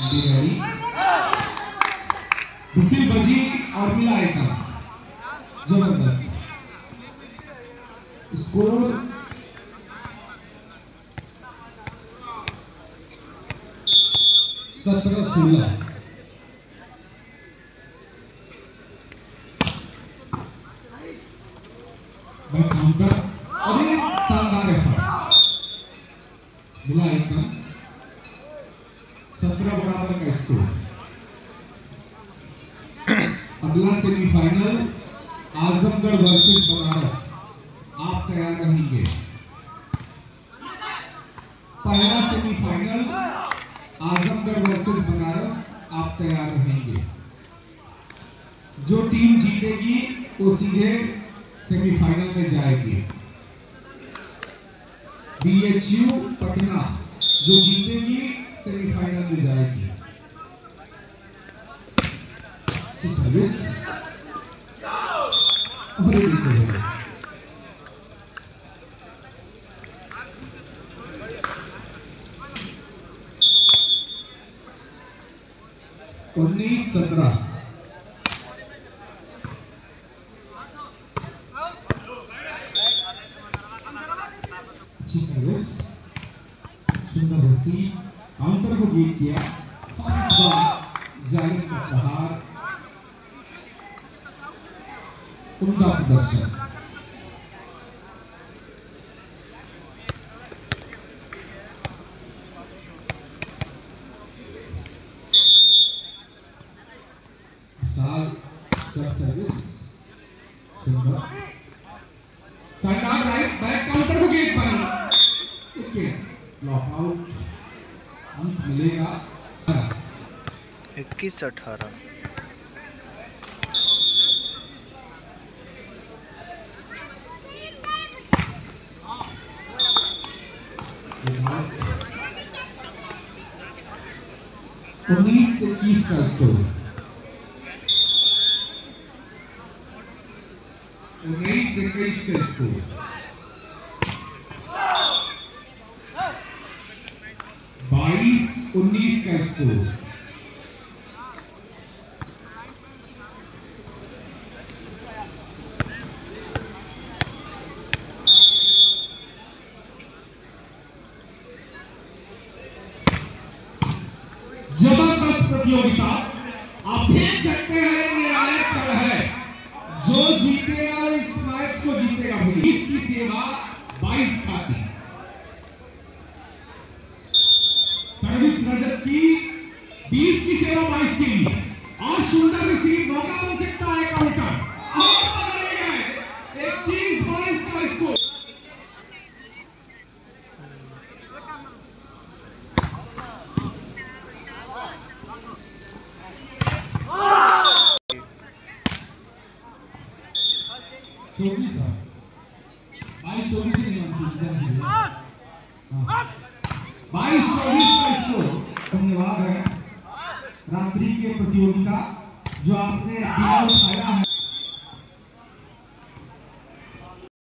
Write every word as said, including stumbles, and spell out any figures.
Whistle बजी और मिला एक जबरदस्त स्कोर सत्रह सोलह। काउंटर और एक शानदार एफर्ट मिला एक सत्रह बराबर का स्कोर। अगला सेमीफाइनल आजमगढ़ वर्सेस बनारस, आप तैयार रहेंगे। पहला सेमीफाइनल आजमगढ़ वर्सेस बनारस, आप तैयार रहेंगे। जो टीम जीतेगी वो सीधे सेमीफाइनल में जाएगी। बीएचयू पटना जो जीतेगी सेमीफाइनल में जाएगी। सर्विस उन्नीस सत्रह। अच्छी सर्विस, सुंदर रसी, काउंटर को बीट किया और इस बार जालिम का प्रहार, उनका प्रदर्शन। साल जब सर्विस सुंदर side out, right back counter को गेट पर ओके लॉकआउट, अंक मिलेगा इक्कीस अठारह। उन्नीस इक्कीस का स्कोर। उन्नीस इक्कीस का स्कोर। बाईस उन्नीस का स्कोर। जबरदस्त प्रतियोगिता, आप देख सकते हैं निर्णायक क्षण है। जो जीतेगा इस मैच को जीतेगा। बीस की सेवा बाईस खाती। सर्विस रजत की, बीस की सेवा बाईस की और सुंदर रिसीव, मौका बन सकता है काउंटर और पकड़े गए। इक्कीस बाईस का स्कोर। चौबीस बाईस चौबीस बाईस चौबीस का स्कोर। धन्यवाद है रात्रि के प्रतियोगिता जो आपने उठाया है।